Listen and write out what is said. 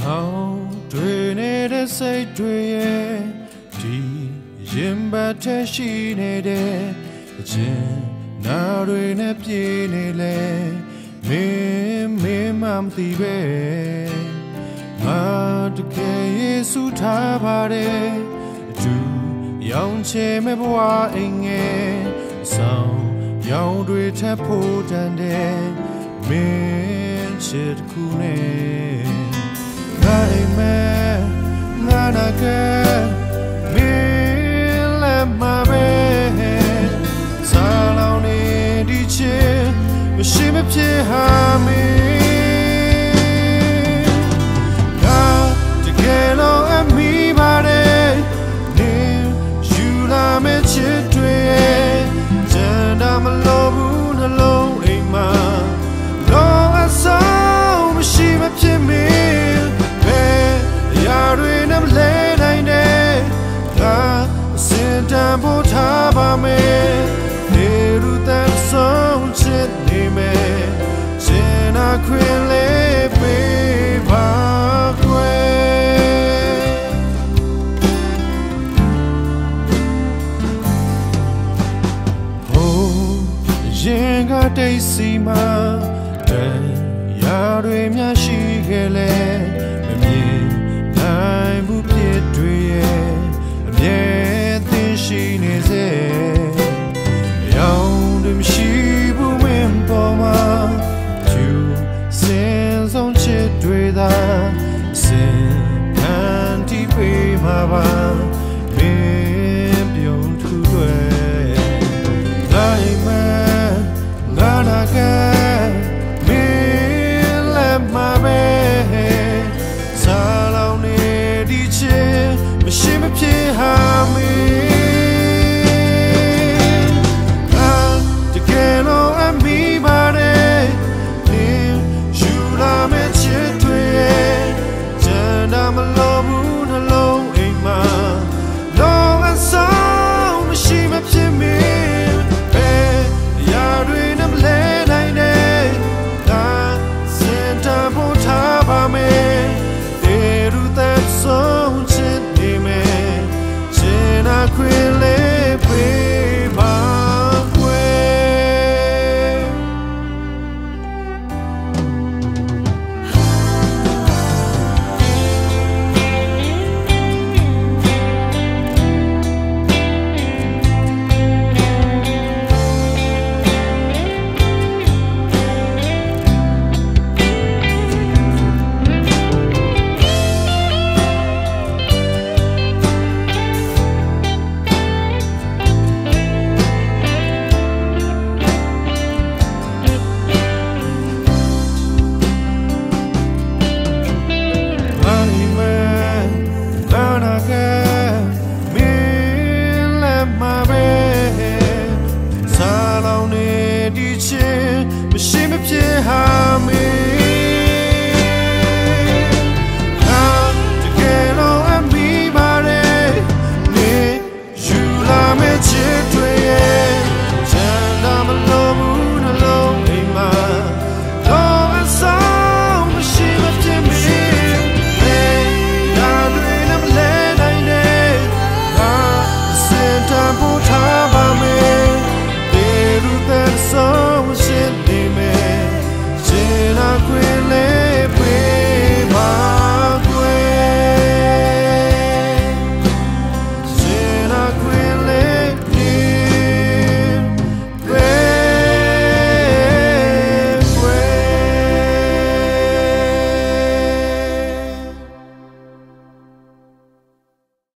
တွေနေတဲ့စိတ်တွေရဲ့ဒီရင်ဘတ်ထဲရှိနေတဲ့အချင်းနာတွေနဲ့ပြေးနေလေမင်းမသိပဲငါတကယ်ယေရှုထားပါတယ်အတူရောင်ချယ်မဲ့ဘဝအိမ်ငယ်ဆောင်ရောင်တွေထပ်ဖို့တန်တယ်မင်းချစ်ခုနဲ့ငါအိမ်မဲ့ငါနာကမင်းလည်းမပဲစားလောင်နေဒီချစ်မရှိမဖြစ်ဟာမင်းငါတကယ်လို့အမိပါတယ်နေယူလာမဲ့ချစ်တွေကျန်တာမလို့ဘူးနှလုံးအိမ်မှာတော့အဆောင်မရှိမဖြစ်မင်းဘယ်ရာတွေနဲ့မလဲနိုင်တဲ့ငါအစင်တန်ဖို့ထားပါမယ်နေရတဲ့ဆုံးချစ်နေမယ်စင်နာခွင်လေးပေးပါကွယ်ဟိုရင်ကတိတ်စီမှာရာတွေများရှိခဲ့လေမမြင်နိုင်ဘူးဖြစ်တွေရဲ့အမြဲသင်ရှိနေစေရောင်တွေမရှိဘူးမင်းပေါ်မှာသူစင်ဆုံးချစ်တွေသာစင်ခံတီးပေးမှာပါမင်းပြုံးထူတွေလိုက်မှငါနာကမရှိမဖြစ်ဟာ